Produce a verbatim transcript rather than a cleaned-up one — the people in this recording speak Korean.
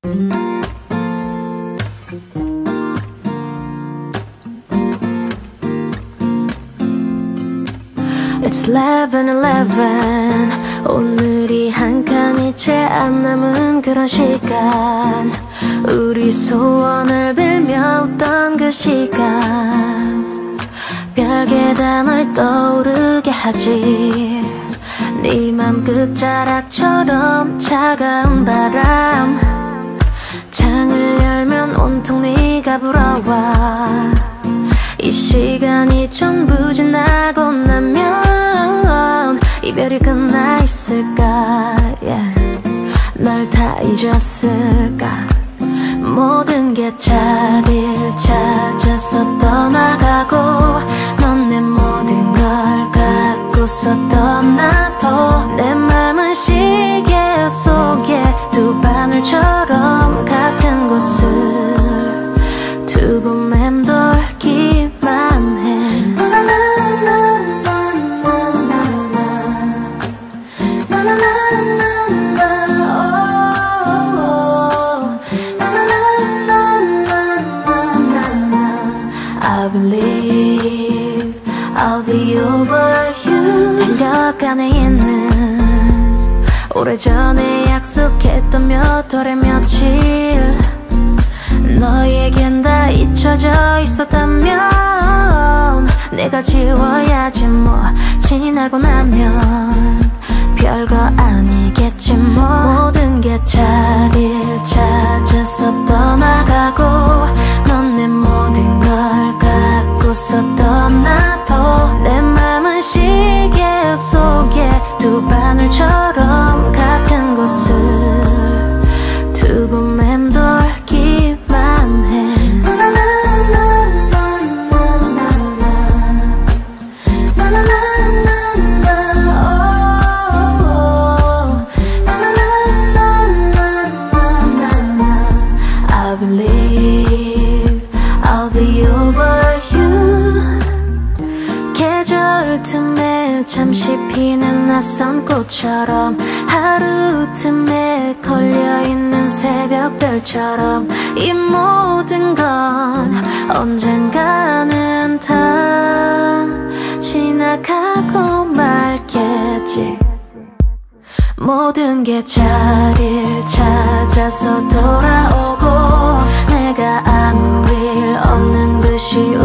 It's eleven eleven 오늘이 한 칸이 채 안 남은 그런 시간 우리 소원을 빌며 웃던 그 시간 별게 다 널 떠오르게 하지 네 맘 끝자락처럼 차가운 바람 창을 열면 온통 네가 불어와 이 시간이 전부 지나고 나면 이별이 끝나 있을까 yeah. 널 다 잊었을까 모든 게 자리를 찾아서 떠나가고 넌 내 모든 걸 갖고서 떠나도 내 맘은 시계 속에 두 바늘처럼 같은 곳을 두고 맴돌기만 해 I believe I'll be over you 달려가 내 있는 오래전에 약속했던 몇 월의 며칠 너에겐 다 잊혀져 있었다면 내가 지워야지 뭐 지나고 나면 별거 아니겠지 뭐 모든 게 자리를 찾아서 떠나가고 넌 내 모든 걸 갖고서 떠나도 내 맘은 시계 속에 두 바늘처럼 같은 곳을 두고 맴돌기만 해 I believe I'll be over you 계절 틈에 잠시 피는 낯선 꽃처럼 하루 틈에 걸려있는 새벽별처럼 이 모든 건 언젠가는 다 지나가고 말겠지 모든 게 자리를 찾아서 돌아오고 내가 아무 일 없는 듯이